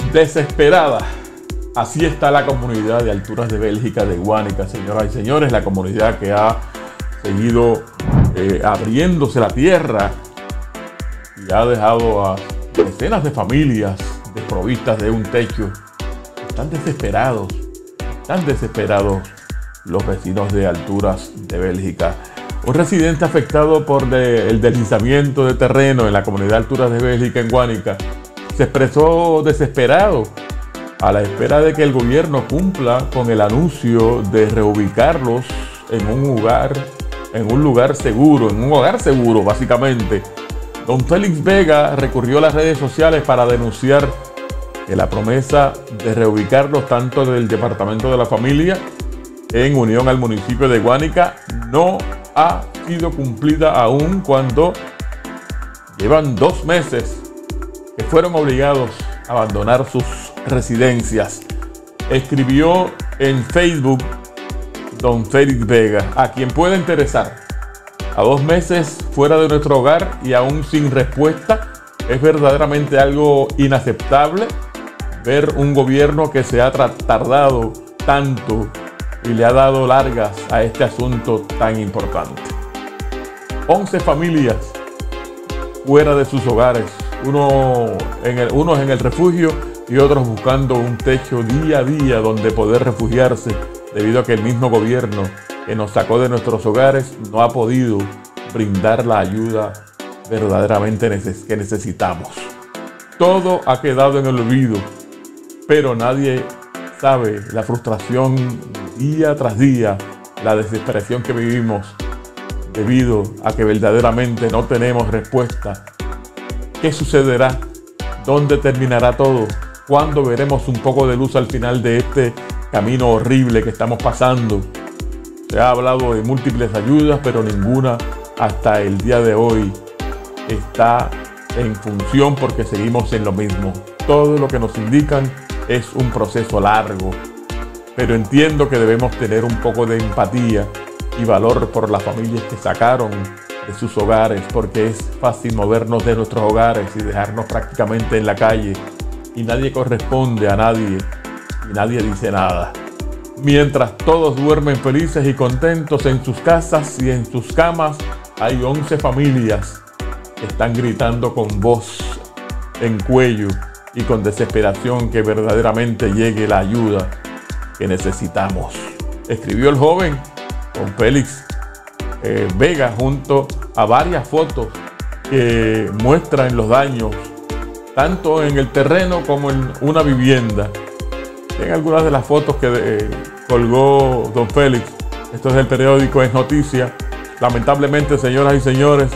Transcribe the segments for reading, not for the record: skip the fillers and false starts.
Desesperada. Así está la comunidad de Alturas de Bélgica de Guánica, señoras y señores, la comunidad que ha seguido abriéndose la tierra y ha dejado a decenas de familias desprovistas de un techo. Están desesperados los vecinos de Alturas de Bélgica. Un residente afectado por el deslizamiento de terreno en la comunidad de Alturas de Bélgica en Guánica se expresó desesperado a la espera de que el gobierno cumpla con el anuncio de reubicarlos en un lugar seguro básicamente. Don Félix Vega recurrió a las redes sociales para denunciar que la promesa de reubicarlos tanto del Departamento de la Familia en unión al municipio de Guánica no ha sido cumplida aún, cuando llevan 2 meses que fueron obligados a abandonar sus residencias. Escribió en Facebook don Félix Vega, a quien pueda interesar. A 2 meses fuera de nuestro hogar y aún sin respuesta, es verdaderamente algo inaceptable ver un gobierno que se ha tardado tanto y le ha dado largas a este asunto tan importante. 11 familias fuera de sus hogares, unos en el refugio y otros buscando un techo día a día donde poder refugiarse, debido a que el mismo gobierno que nos sacó de nuestros hogares no ha podido brindar la ayuda verdaderamente que necesitamos. Todo ha quedado en el olvido, pero nadie sabe la frustración día tras día, la desesperación que vivimos debido a que verdaderamente no tenemos respuesta. ¿Qué sucederá? ¿Dónde terminará todo? ¿Cuándo veremos un poco de luz al final de este camino horrible que estamos pasando? Se ha hablado de múltiples ayudas, pero ninguna hasta el día de hoy está en función, porque seguimos en lo mismo. Todo lo que nos indican es un proceso largo, pero entiendo que debemos tener un poco de empatía y valor por las familias que sacaron de sus hogares, porque es fácil movernos de nuestros hogares y dejarnos prácticamente en la calle, y nadie corresponde a nadie y nadie dice nada. Mientras todos duermen felices y contentos en sus casas y en sus camas, hay 11 familias que están gritando con voz en cuello y con desesperación que verdaderamente llegue la ayuda que necesitamos. Escribió el joven don Félix Vega junto a varias fotos que muestran los daños tanto en el terreno como en una vivienda. En algunas de las fotos que colgó don Félix, esto es del periódico Es Noticia. Lamentablemente, señoras y señores,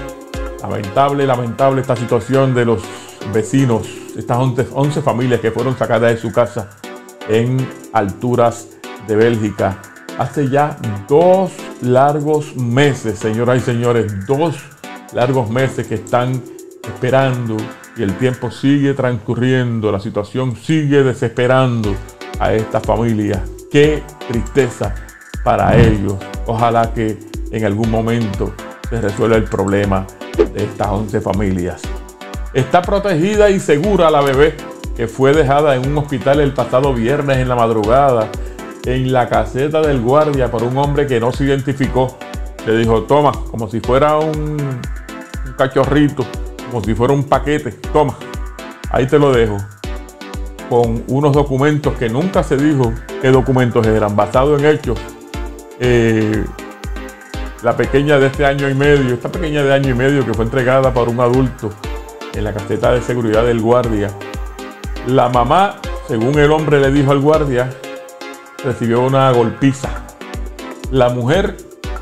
lamentable esta situación de los vecinos, estas 11 familias que fueron sacadas de su casa en Alturas de Bélgica. Hace ya 2 largos meses, señoras y señores, 2 largos meses que están esperando, y el tiempo sigue transcurriendo, la situación sigue desesperando a estas familias. Qué tristeza para ellos. Ojalá que en algún momento se resuelva el problema de estas 11 familias. Está protegida y segura la bebé que fue dejada en un hospital el pasado viernes en la madrugada en la caseta del guardia por un hombre que no se identificó. Le dijo: toma, como si fuera un cachorrito, como si fuera un paquete, toma, ahí te lo dejo, con unos documentos que nunca se dijo qué documentos eran, basados en hechos. La pequeña de esta pequeña de año y medio que fue entregada por un adulto en la caseta de seguridad del guardia. La mamá, según el hombre le dijo al guardia, recibió una golpiza. La mujer,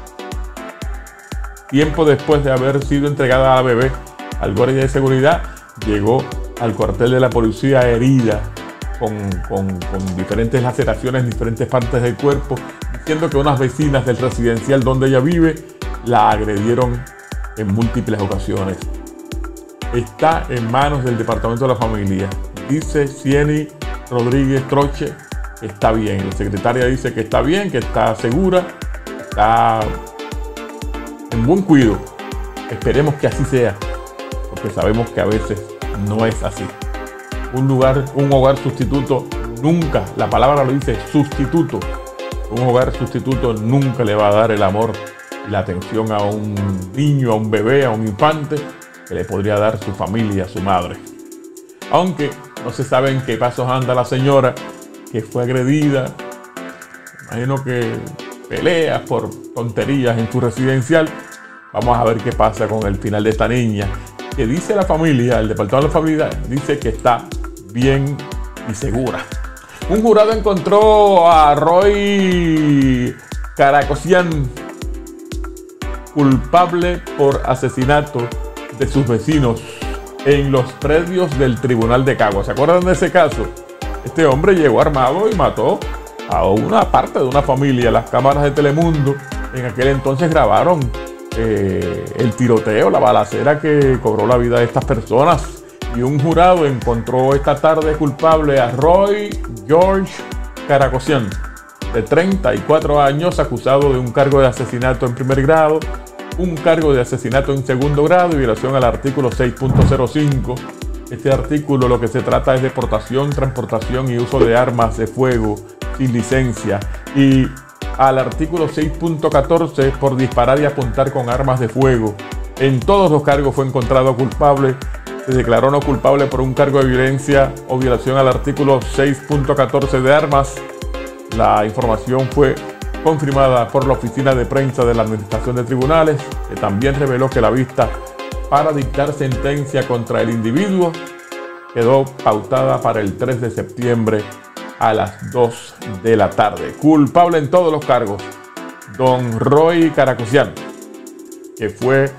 tiempo después de haber sido entregada a la bebé al guardia de seguridad, llegó al cuartel de la policía herida con diferentes laceraciones en diferentes partes del cuerpo, diciendo que unas vecinas del residencial donde ella vive la agredieron en múltiples ocasiones. Está en manos del Departamento de la Familia. Dice Cieny Rodríguez Troche que está bien. La secretaria dice que está bien, que está segura, está en buen cuidado. Esperemos que así sea, porque sabemos que a veces no es así. un hogar sustituto nunca, la palabra lo dice, sustituto. Un hogar sustituto nunca le va a dar el amor y la atención a un niño, a un bebé, a un infante que le podría dar su familia, su madre. Aunque no se sabe en qué pasos anda la señora que fue agredida. Imagino que peleas por tonterías en su residencial. Vamos a ver qué pasa con el final de esta niña, que dice la familia, el departamento de la familia dice que está bien y segura. Un jurado encontró a Roy Karakosian culpable por asesinato de sus vecinos en los predios del Tribunal de Caguas. ¿Se acuerdan de ese caso? Este hombre llegó armado y mató a una parte de una familia. Las cámaras de Telemundo en aquel entonces grabaron el tiroteo, la balacera que cobró la vida de estas personas. Y un jurado encontró esta tarde culpable a Roy George Karakosian, de 34 años, acusado de un cargo de asesinato en primer grado, un cargo de asesinato en segundo grado y violación al artículo 6.05. Este artículo lo que se trata es de portación, transportación y uso de armas de fuego sin licencia, y al artículo 6.14 por disparar y apuntar con armas de fuego. En todos los cargos fue encontrado culpable. Se declaró no culpable por un cargo de violencia o violación al artículo 6.14 de armas. La información fue confirmada por la oficina de prensa de la Administración de Tribunales, que también reveló que la vista para dictar sentencia contra el individuo quedó pautada para el 3 de septiembre a las 2 de la tarde. Culpable en todos los cargos, don Roy Karakosian, que fue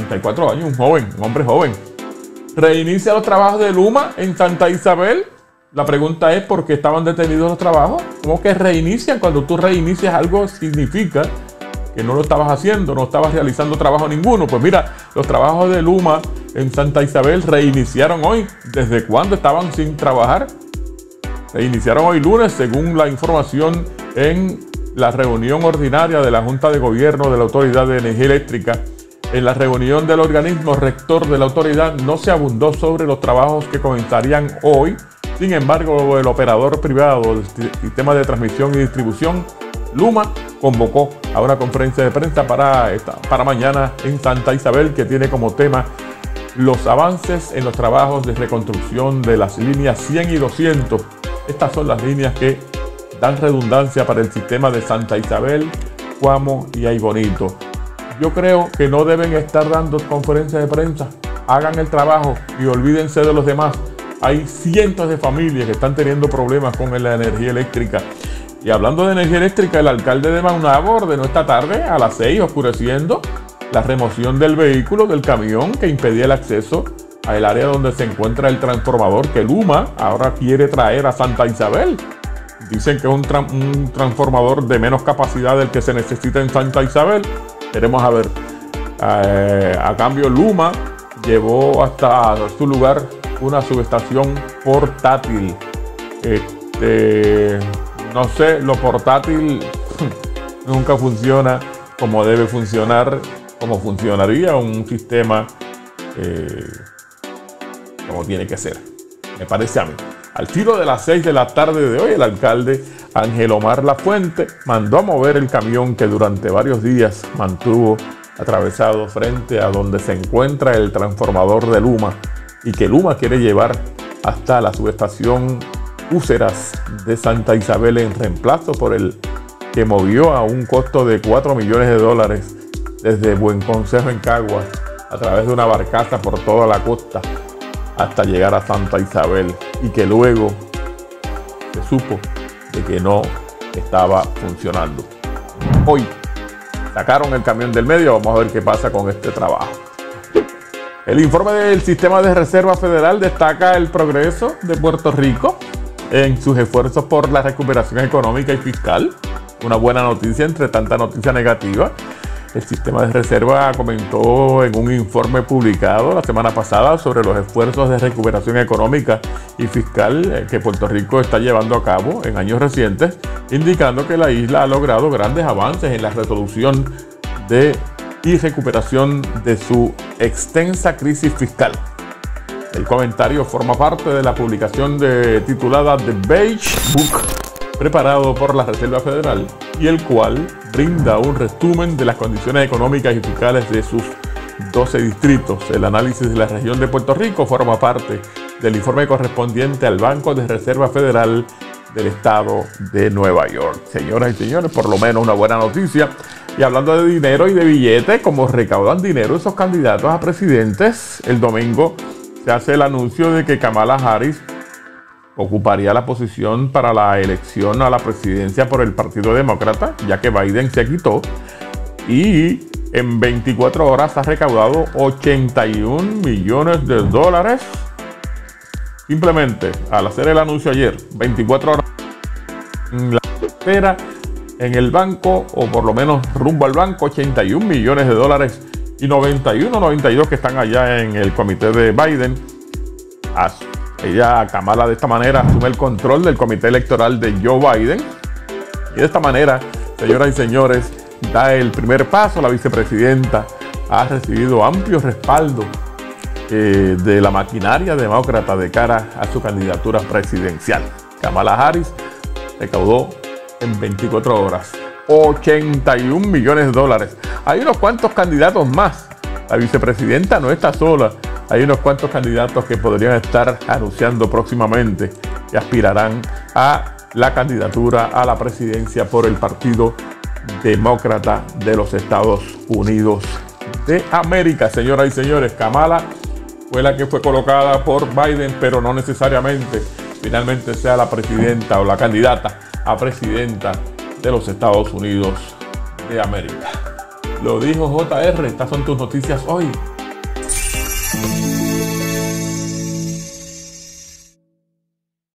34 años, un hombre joven. Reinicia los trabajos de Luma en Santa Isabel. La pregunta es ¿por qué estaban detenidos los trabajos? ¿Cómo que reinician? Cuando tú reinicias algo significa que no lo estabas haciendo, no estabas realizando trabajo ninguno. Pues mira, los trabajos de Luma en Santa Isabel reiniciaron hoy. ¿Desde cuándo estaban sin trabajar? Reiniciaron hoy lunes, según la información en la reunión ordinaria de la Junta de Gobierno de la Autoridad de Energía Eléctrica. En la reunión del organismo rector de la autoridad no se abundó sobre los trabajos que comenzarían hoy. Sin embargo, el operador privado del sistema de transmisión y distribución, Luma, convocó a una conferencia de prensa para mañana en Santa Isabel, que tiene como tema los avances en los trabajos de reconstrucción de las líneas 100 y 200. Estas son las líneas que dan redundancia para el sistema de Santa Isabel, Cuamo y Aybonito. Yo creo que no deben estar dando conferencias de prensa. Hagan el trabajo y olvídense de los demás. Hay cientos de familias que están teniendo problemas con la energía eléctrica. Y hablando de energía eléctrica, el alcalde de Maunabo ordenó esta tarde a las 6, oscureciendo, la remoción del vehículo, del camión que impedía el acceso al área donde se encuentra el transformador que Luma ahora quiere traer a Santa Isabel. Dicen que es un transformador de menos capacidad del que se necesita en Santa Isabel. Queremos a ver. A cambio, Luma llevó hasta su lugar una subestación portátil. No sé, lo portátil nunca funciona como debe funcionar, como funcionaría un sistema como tiene que ser, me parece a mí. Al tiro de las 6 de la tarde de hoy, el alcalde Ángel Omar Lafuente mandó a mover el camión que durante varios días mantuvo atravesado frente a donde se encuentra el transformador de Luma y que Luma quiere llevar hasta la subestación Úceras de Santa Isabel en reemplazo por el que movió a un costo de $4 millones desde Buen Consejo en Caguas a través de una barcaza por toda la costa hasta llegar a Santa Isabel, y que luego se supo de que no estaba funcionando. Hoy sacaron el camión del medio. Vamos a ver qué pasa con este trabajo. El informe del Sistema de Reserva Federal destaca el progreso de Puerto Rico en sus esfuerzos por la recuperación económica y fiscal. Una buena noticia entre tanta noticia negativa. El Sistema de Reserva comentó en un informe publicado la semana pasada sobre los esfuerzos de recuperación económica y fiscal que Puerto Rico está llevando a cabo en años recientes, indicando que la isla ha logrado grandes avances en la resolución y recuperación de su extensa crisis fiscal. El comentario forma parte de la publicación titulada The Beige Book, preparado por la Reserva Federal, y el cual brinda un resumen de las condiciones económicas y fiscales de sus 12 distritos. El análisis de la región de Puerto Rico forma parte del informe correspondiente al Banco de Reserva Federal del estado de Nueva York. Señoras y señores, por lo menos una buena noticia. Y hablando de dinero y de billetes, como recaudan dinero esos candidatos a presidentes, el domingo se hace el anuncio de que Kamala Harris ocuparía la posición para la elección a la presidencia por el Partido Demócrata, ya que Biden se quitó, y en 24 horas ha recaudado 81 millones de dólares. Simplemente al hacer el anuncio ayer, 24 horas en la espera en el banco, o por lo menos rumbo al banco, 81 millones de dólares, y 92 que están allá en el comité de Biden. Kamala, de esta manera asume el control del comité electoral de Joe Biden, y de esta manera, señoras y señores, da el primer paso. La vicepresidenta ha recibido amplio respaldo de la maquinaria demócrata de cara a su candidatura presidencial. Kamala Harris recaudó en 24 horas 81 millones de dólares. Hay unos cuantos candidatos más. La vicepresidenta no está sola. Hay unos cuantos candidatos que podrían estar anunciando próximamente que aspirarán a la candidatura a la presidencia por el Partido Demócrata de los Estados Unidos de América. Señoras y señores, Kamala fue la que fue colocada por Biden, pero no necesariamente finalmente sea la presidenta o la candidata a presidenta de los Estados Unidos de América. Lo dijo JR, estas son tus noticias hoy.